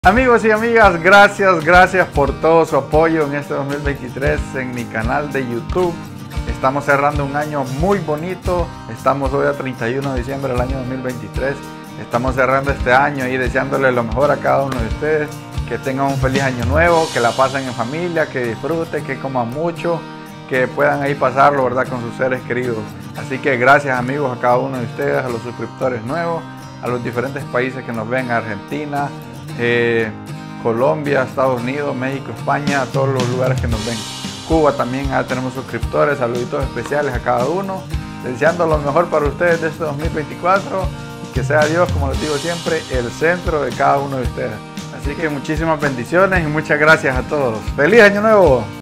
Amigos y amigas, gracias por todo su apoyo en este 2023 en mi canal de YouTube. Estamos cerrando un año muy bonito. Estamos hoy a 31 de diciembre del año 2023. Estamos cerrando este año y deseándole lo mejor a cada uno de ustedes. Que tengan un feliz año nuevo, que la pasen en familia, que disfruten, que coman mucho, que puedan ahí pasarlo, ¿verdad?, con sus seres queridos. Así que gracias, amigos, a cada uno de ustedes, a los suscriptores nuevos, a los diferentes países que nos ven, Argentina, Colombia, Estados Unidos, México, España, a todos los lugares que nos ven. Cuba también, tenemos suscriptores, saluditos especiales a cada uno, deseando lo mejor para ustedes de este 2024 y que sea Dios, como les digo siempre, el centro de cada uno de ustedes. Así que muchísimas bendiciones y muchas gracias a todos. ¡Feliz Año Nuevo!